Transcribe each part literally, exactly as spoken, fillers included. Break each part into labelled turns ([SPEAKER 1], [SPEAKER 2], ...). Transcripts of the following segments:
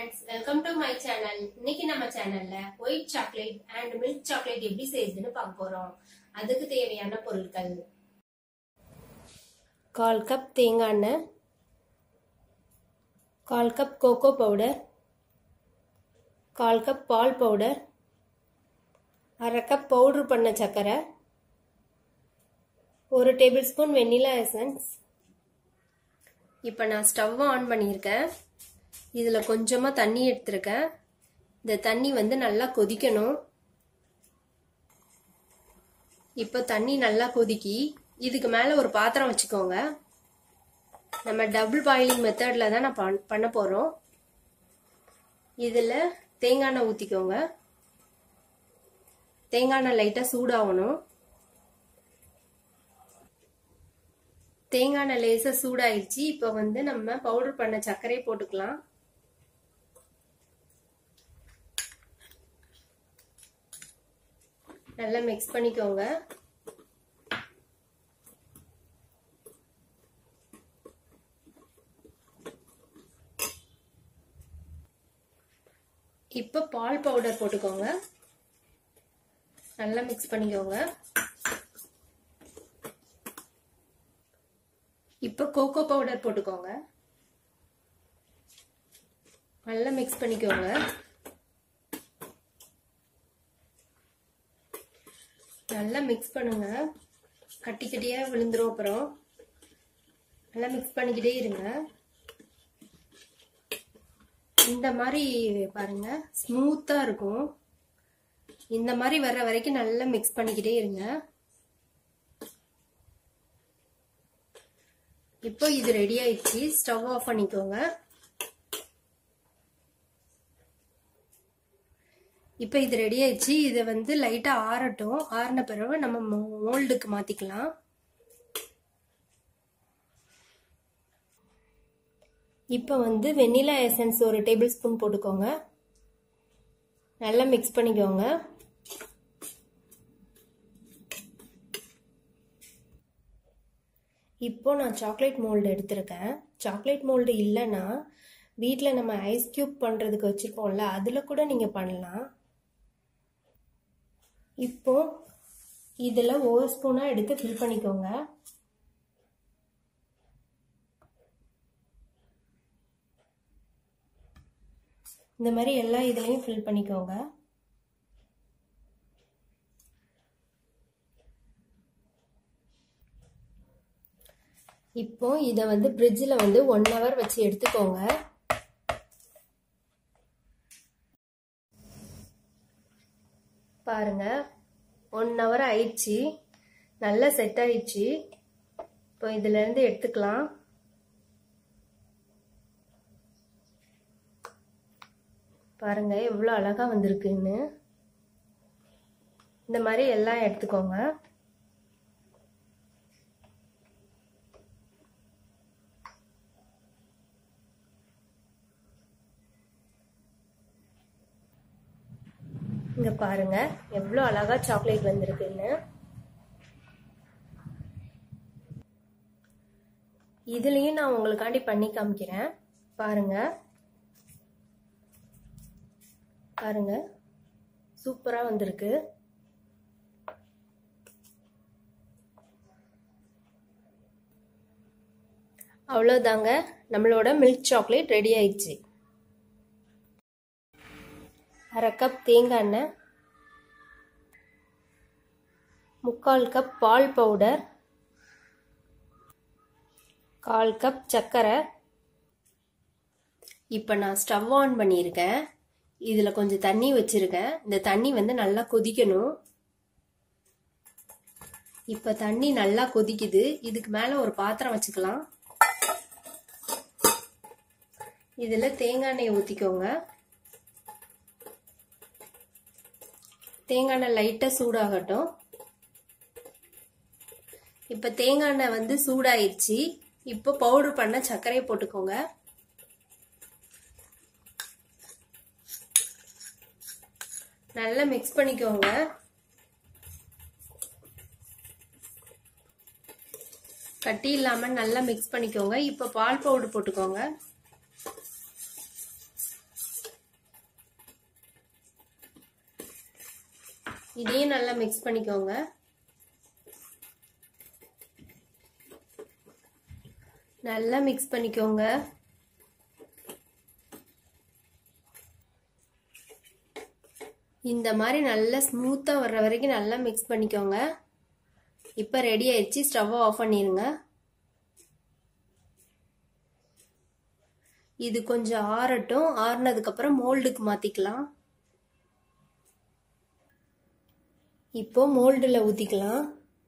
[SPEAKER 1] friends, welcome to my channel. இன்னைக்கு நம்ம சேனல்ல white chocolate and milk chocolate எப்படி செய்யறதுன்னு பார்க்க போறோம். அதுக்கு தேவையான பொருட்கள்: கால் கப் தேங்காய் எண்ணெய், கால் கப் கோகோ பவுடர், கால் கப் பால் பவுடர், அரை கப் பவுடர் பண்ண சர்க்கரை, ஒரு டேபிள் ஸ்பூன் வெண்ணிலா எசன்ஸ். இப்போ நான் ஸ்டவ் ஆன் பண்ணியிருக்கேன். இதில் கொஞ்சமாக தண்ணி எடுத்துருக்கேன். இந்த தண்ணி வந்து நல்லா கொதிக்கணும். இப்போ தண்ணி நல்லா கொதிக்கி இதுக்கு மேலே ஒரு பாத்திரம் வச்சுக்கோங்க. நம்ம டபுள் பாயிலிங் மெத்தடில் தான் நான் பண் பண்ண போகிறோம். இதில் தேங்காய் எண்ணெய் ஊற்றிக்கோங்க. தேங்காய் எண்ணெய் லைட்டாக சூடாகணும். தேங்காய் எண்ணெய் லேசாக சூடாயிடுச்சு. இப்போ வந்து நம்ம பவுடர் பண்ண சர்க்கரையை போட்டுக்கலாம். நல்லா மிக்ஸ் பண்ணிக்கோங்க. இப்போ பால் பவுடர் போட்டுக்கோங்க. நல்லா மிக்ஸ் பண்ணிக்கோங்க. இப்போ கோகோ பவுடர் போட்டுக்கோங்க. நல்லா மிக்ஸ் பண்ணிக்கோங்க. நல்லா மிக்ஸ் பண்ணுங்க. கட்டி கட்டியா விழுந்துரும். அப்புறம் நல்லா மிக்ஸ் பண்ணிக்கிட்டே இருங்க. இந்த மாதிரி பாருங்க, ஸ்மூத்தா இருக்கும். இந்த மாதிரி வர்ற வரைக்கும் நல்லா மிக்ஸ் பண்ணிக்கிட்டே இருங்க. இப்போ இது ரெடி ஆயிடுச்சு. ஸ்டவ் ஆஃப் பண்ணிக்கோங்க. இப்போ இது ரெடி ஆயிடுச்சு. இதை வந்து லைட்டா ஆறட்டும். ஆறின பிறகு நம்ம மோல்டுக்கு மாத்திக்கலாம். இப்போ வந்து வெண்ணிலா எசன்ஸ் ஒரு டேபிள் ஸ்பூன் போட்டுக்கோங்க. நல்லா மிக்ஸ் பண்ணிக்கோங்க. இப்போ நான் சாக்லேட் மோல்டு எடுத்திருக்கேன். சாக்லேட் மோல்டு இல்லைன்னா வீட்டில் நம்ம ஐஸ் கியூப் பண்ணுறதுக்கு வச்சுருப்போம்ல, அதில் கூட நீங்கள் பண்ணலாம். இப்போ இதில் ஒரு ஸ்பூனாக எடுத்து ஃபில் பண்ணிக்கோங்க. இந்த மாதிரி எல்லா இதுலையும் ஃபில் பண்ணிக்கோங்க. இப்போ இதை வந்து ஃப்ரிட்ஜில் வந்து ஒன் ஹவர் வச்சு எடுத்துக்கோங்க. பாருங்க, ஒன் ஹவர் ஆயிடுச்சு. நல்லா செட் ஆயிடுச்சு. இப்போ இதுல இருந்து எடுத்துக்கலாம். பாருங்க எவ்வளோ அழகா வந்திருக்குன்னு. இந்த மாதிரி எல்லாம் எடுத்துக்கோங்க. இங்க பாருங்க எவ்வளோ அழகா சாக்லேட் வந்திருக்குன்னு. இதுலயும் நான் உங்களுக்காண்டி பண்ணி காமிக்கிறேன். பாருங்க பாருங்க சூப்பரா வந்திருக்கு. அவ்வளோதாங்க, நம்மளோட மில்க் சாக்லேட் ரெடி ஆயிடுச்சு. அரை கப் தேங்காய் எண்ணெய், முக்கால் கப் பால் பவுடர், கால் கப் சர்க்கரை. இப்போ நான் ஸ்டவ் ஆன் பண்ணியிருக்கேன். இதில் கொஞ்சம் தண்ணி வச்சிருக்கேன். இந்த தண்ணி வந்து நல்லா கொதிக்கணும். இப்போ தண்ணி நல்லா கொதிக்குது. இதுக்கு மேலே ஒரு பாத்திரம் வச்சுக்கலாம். இதில் தேங்காய் எண்ணெயை ஊற்றிக்கோங்க. தேங்காய் எண்ணெய் லைட்டாக சூடாகட்டும். இப்போ தேங்காய் எண்ணெய் வந்து சூடாயிடுச்சு. இப்போ பவுடர் பண்ண சர்க்கரையை போட்டுக்கோங்க. நல்லா மிக்ஸ் பண்ணிக்கோங்க. கட்டி இல்லாம நல்லா மிக்ஸ் பண்ணிக்கோங்க. இப்போ பால் பவுடர் போட்டுக்கோங்க. இதையும் நல்லா மிக்ஸ் பண்ணிக்கோங்க. நல்லா மிக்ஸ் பண்ணிக்கோங்க. இந்த மாதிரி நல்லா ஸ்மூத்தா வர்ற வரைக்கும் நல்லா மிக்ஸ் பண்ணிக்கோங்க. இப்ப ரெடி ஆயிடுச்சு. ஸ்டவ் ஆஃப் பண்ணிருங்க. இது கொஞ்சம் ஆறட்டும். ஆறுனதுக்கு அப்புறம் மோல்டுக்கு மாத்திக்கலாம். இப்போ மோல்டுல ஊத்திக்கலாம்.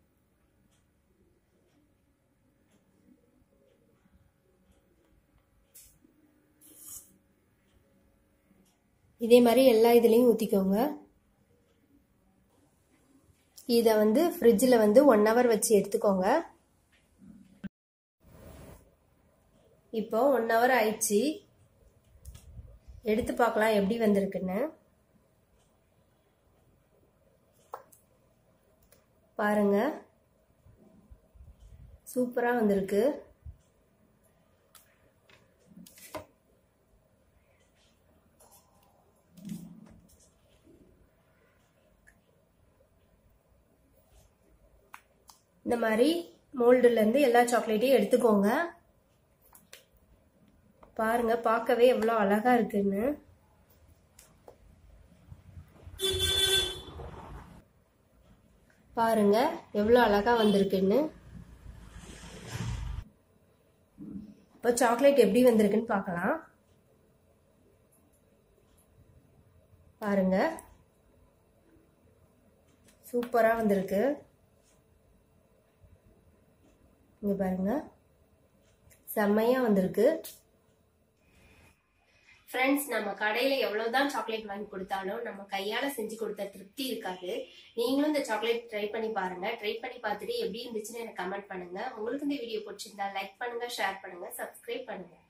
[SPEAKER 1] இதே மாதிரி எல்லா இதுலயும் ஊத்திக்கோங்க. இத வந்து ஃப்ரிட்ஜ்ல வந்து ஒன் ஹவர் வச்சு எடுத்துக்கோங்க. இப்போ ஒன் ஹவர் ஆயிடுச்சு. எடுத்து பார்க்கலாம் எப்படி வந்திருக்குன்னு. பாருங்க, சூப்பரா வந்திருக்கு. இந்த மாதிரி மோல்டுல இருந்து எல்லா சாக்லேட்டையும் எடுத்துக்கோங்க. பாருங்க, பார்க்கவே எவ்வளவு அழகா இருக்குன்னு. பாருங்க எவ்வளவு அழகா வந்திருக்குன்னு. இப்போ சாக்லேட் எப்படி வந்திருக்குன்னு பார்க்கலாம். பாருங்க, சூப்பரா வந்திருக்கு. இங்க பாருங்க, செம்மையா வந்திருக்கு. ஃப்ரெண்ட்ஸ், நம்ம கடையில எவ்வளவுதான் சாக்லேட் வாங்கி கொடுத்தாலும் நம்ம கையால செஞ்சு கொடுத்த திருப்தி இருக்காது. நீங்களும் இந்த சாக்லேட் ட்ரை பண்ணி பாருங்க. ட்ரை பண்ணி பார்த்துட்டு எப்படி இருந்துச்சுன்னு எனக்கு கமெண்ட் பண்ணுங்க. உங்களுக்கு இந்த வீடியோ பிடிச்சிருந்தா லைக் பண்ணுங்க, ஷேர் பண்ணுங்க, சப்ஸ்கிரைப் பண்ணுங்க.